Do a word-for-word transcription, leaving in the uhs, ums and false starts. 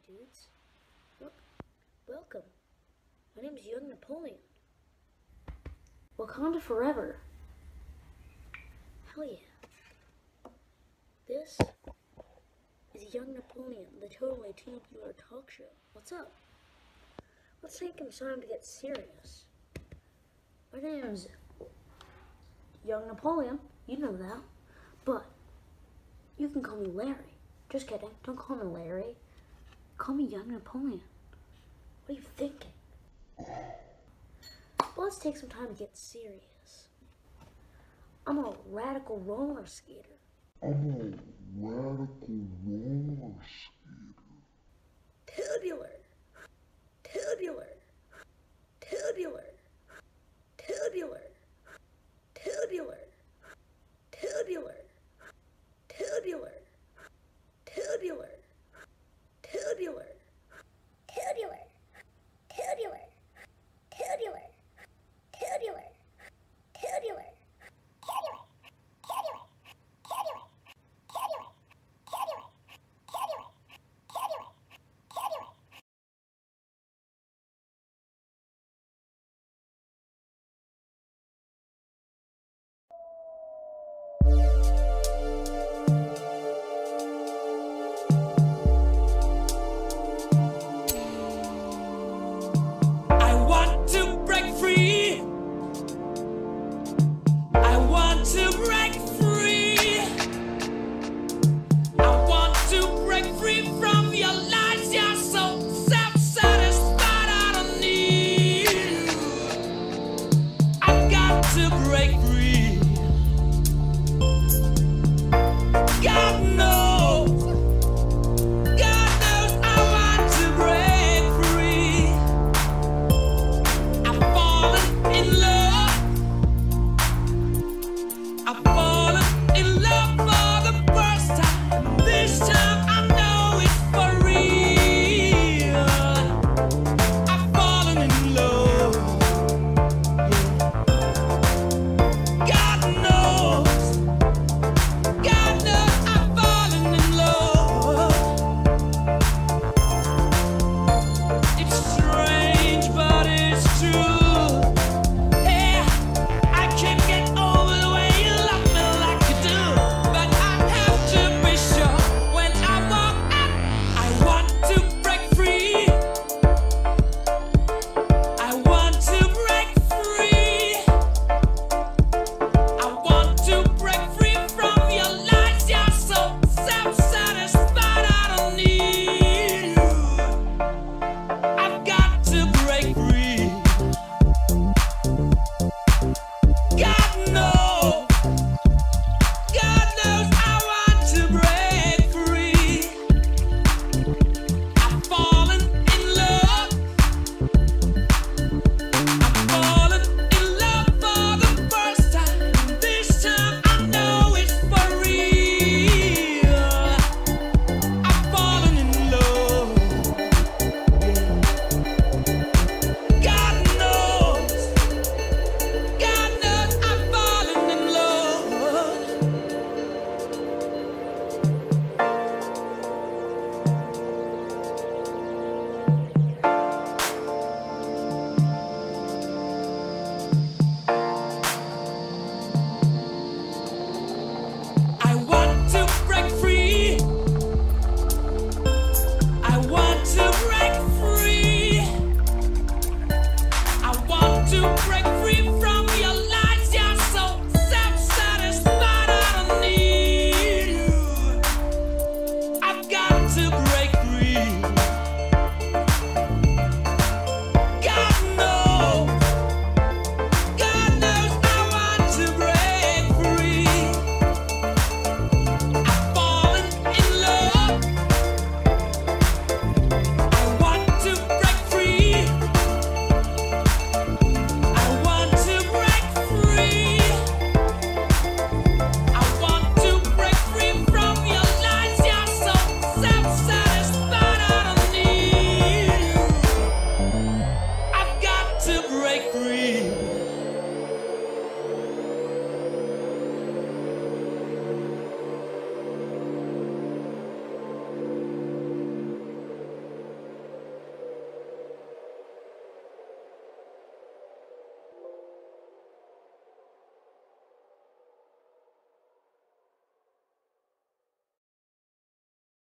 dudes. Wel welcome. My name's Young Napoleon. Wakanda forever. Hell yeah. This is Young Napoleon, the totally tubular talk show. What's up? Let's take some time to get serious. My name's Young Napoleon. You know that. But you can call me Larry. Just kidding. Don't call me Larry. Call me Young Napoleon. What are you thinking? Well, let's take some time to get serious. I'm a radical roller skater. I'm a radical roller skater.